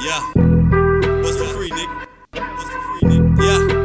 Yeah. Bust the free, nigga. Bust the free, nigga.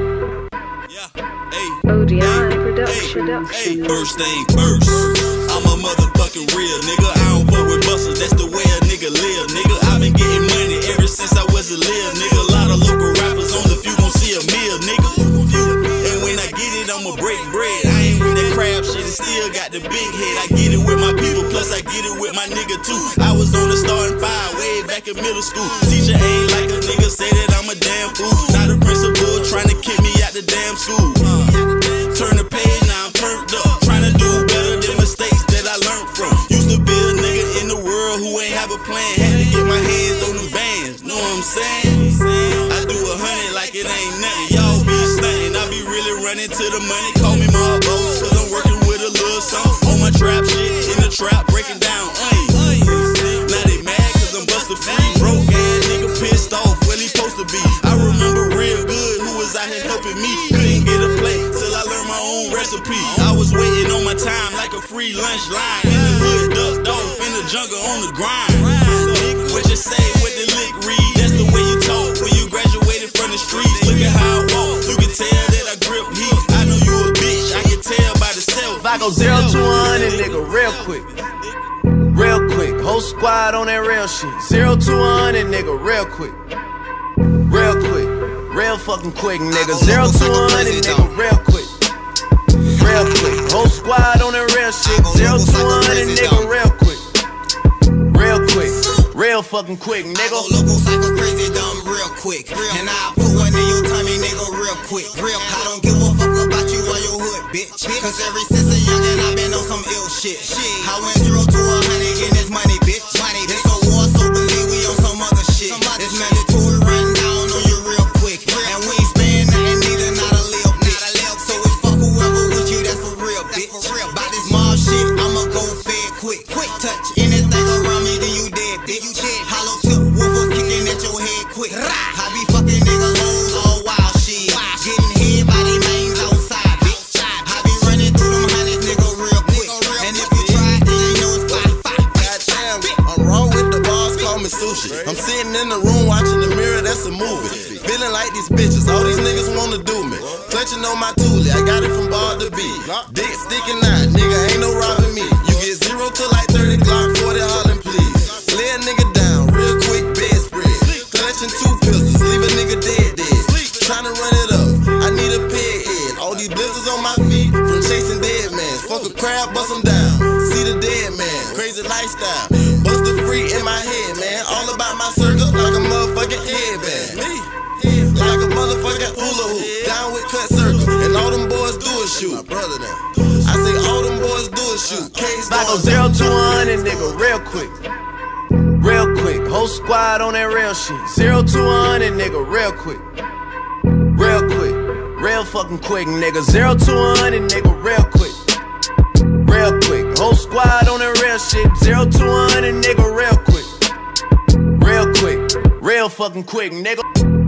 Yeah. Yeah. Hey. ODI production. Hey. First thing first. I'm a motherfucking real nigga. I don't fuck with busters. That's the way a nigga live, nigga. I've been getting money ever since I was a little nigga. A lot of local rappers on the few gon' see a meal, nigga. And when I get it, I'ma break bread. I ain't with that crab shit and still got the big head. I get it with my people, plus I get it with my nigga too. I was on the starting five way back in middle school. Teacher ain't like a nigga, say that I'm a damn fool. Now the principal trying to kick me out the damn school. Turn the page, now I'm turned up. Trying to do better than mistakes that I learned from. Used to be a nigga in the world who ain't have a plan. Had to get my hands on them bands, know what I'm saying? I do 100 like it ain't nothing. Y'all be stunting, I be really running to the money. Call me Marbo, cause I'm working with a little something. On my trap shit, in the trap, breaking down onions. Now they mad cause I'm busted free. Broke ass nigga pissed off, where he supposed to be. I remember real good who was out here helping me. Couldn't get a plate till I learned my own recipe. I was waiting on my time like a free lunch line. In the hood, ducked off, in the jungle on the grind. What you say, what the lick read, that's the way you talk when you graduated from the streets. Look at how I walk, you can tell that I grip heat. I know you a bitch, I can tell by the self. If I go 0 to 100, nigga, real quick. Real quick, whole squad on that real shit. 0 to 100, nigga, real quick. Real quick, real fucking quick, nigga. 0 to 100, nigga, real quick. Real quick, whole squad on that real shit. 0 to 100, nigga, real quick. Real quick, real fucking quick, nigga. Local psycho crazy dumb real quick. And I put one in your tummy, nigga, real quick. I don't give a fuck about you or your hood, bitch. Cause ever since a youngin' I been on some ill shit. I went 0 to 100 getting this money, bitch. It's a war, so believe we on some other shit. It's mandatory run down on you real quick. And we ain't sparing nothing, neither not a lil bitch. So it's fuck whoever with you, that's for real, bitch. By this mob shit, I'ma go fed quick. Touch anything around me, then you dead, bitch. Hollow tip, woofers kicking at your head quick. I be fucking niggas hoes all wild shit. Getting hit by these mains outside, bitch. I be running through them hundreds, nigga, real quick. And if you try it, then you know it's fire. Goddamn, I'm wrong with the boss, call me sushi. I'm sitting in the room watching the mirror, that's a movie. Feeling like these bitches, all these niggas wanna do me. Clutching on my toolie, I got it from bar to B. Dick sticking out, nigga, ain't no robbing me. You get 0 to like 30 Glock, 40 Holland, please. Lay a nigga down, real quick, bedspread. Clutching 2 pistols, leave a nigga dead. Tryna run it up, I need a peg head. All these blisters on my feet from chasing dead man. Fuck a crab, bust them down. See the dead man, crazy lifestyle. Bust the free in my head, man. All about my circle, like a motherfucking headband. Me, like a motherfucking hula hoop. Down with cut circle, and all them boys do is shoot. My brother now. I say all them boys do is shoot. If I go 0 to 100, nigga, real quick. Real quick, whole squad on that real shit. 0 to 100, nigga, real quick. Real quick, real fucking quick, nigga. 0 to 100, nigga, real quick. Real quick, whole squad on that real shit. 0 to 100, nigga, real quick. Real quick, real fucking quick, nigga.